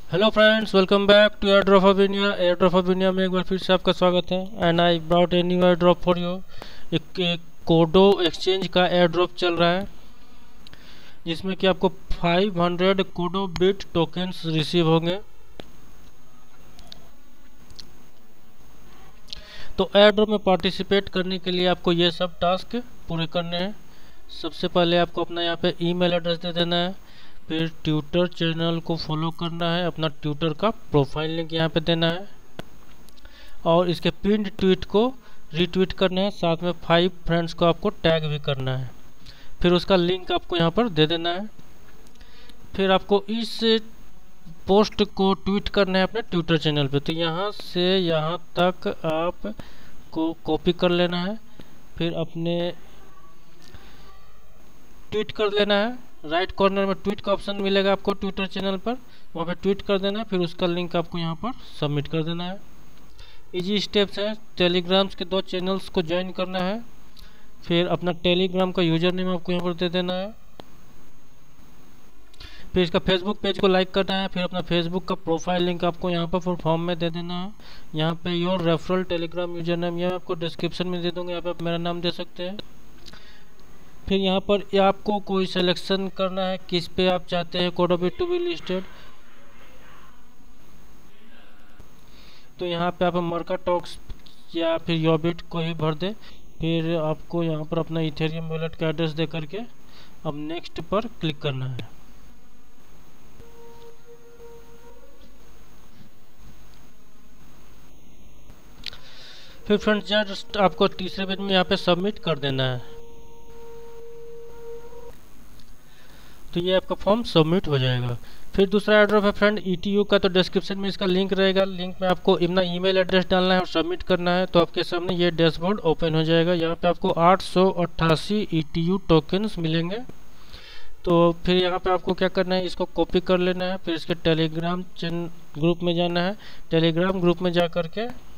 Hello friends, welcome back to air drop of India. Air drop of India में एक बार फिर से आपका स्वागत है। And I brought a new air drop for you. एक कोडो एक्सचेंज का एयर ड्रॉप चल रहा है जिसमें कि आपको 500 कोडो बिट टोकन्स रिसीव होंगे। तो एयर ड्रॉप में पार्टिसिपेट करने के लिए आपको ये सब टास्क पूरे करने हैं। सबसे पहले आपको अपना यहाँ पे ईमेल एड्रेस दे देना है, फिर ट्विटर चैनल को फॉलो करना है, अपना ट्विटर का प्रोफाइल लिंक यहाँ पे देना है और इसके पिन्ड ट्वीट को रीट्वीट करना है। साथ में 5 फ्रेंड्स को आपको टैग भी करना है। फिर उसका लिंक आपको यहाँ पर दे देना है। फिर आपको इस पोस्ट को ट्वीट करना है अपने ट्विटर चैनल पे। तो यहाँ से यहाँ तक आपको कॉपी कर लेना है, फिर अपने ट्वीट कर लेना है। राइट कॉर्नर में ट्वीट का ऑप्शन मिलेगा आपको ट्विटर चैनल पर, वहाँ पे ट्वीट कर देना है। फिर उसका लिंक आपको यहाँ पर सबमिट कर देना है। इजी स्टेप्स है। टेलीग्राम्स के 2 चैनल्स को ज्वाइन करना है, फिर अपना टेलीग्राम का यूजर नेम आपको यहाँ पर दे देना है। फिर इसका फेसबुक पेज को लाइक करना है, फिर अपना फेसबुक का प्रोफाइल लिंक आपको यहाँ पर फॉर्म में दे देना है। यहाँ पे your referral Telegram user name यह आपको डिस्क्रिप्शन में दे दूँगा, यहाँ पे आप मेरा नाम दे सकते हैं। फिर यहाँ पर आपको कोई सिलेक्शन करना है किस पे आप चाहते हैं Kodo bit to be listed. तो यहाँ पे आप मर्का टॉक्स या फिर योबिट को ही भर दे। फिर आपको यहाँ पर अपना इथेरियम वॉलेट का एड्रेस दे करके अब नेक्स्ट पर क्लिक करना है। फिर फ्रेंड्स जस्ट आपको तीसरे पेज में यहाँ पे सबमिट कर देना है। तो ये आपका फॉर्म सबमिट हो जाएगा। फिर दूसरा एड्रॉप है फ्रेंड ETU का, तो डिस्क्रिप्शन में इसका लिंक रहेगा। लिंक में आपको अपना ईमेल एड्रेस डालना है और सबमिट करना है। तो आपके सामने ये डैशबोर्ड ओपन हो जाएगा। यहाँ पे आपको 888 ETU टोकन्स मिलेंगे। तो फिर यहाँ पे आपको क्या करना है, इसको कॉपी कर लेना है, फिर इसके टेलीग्राम ग्रुप में जाना है। टेलीग्राम ग्रुप में जा करके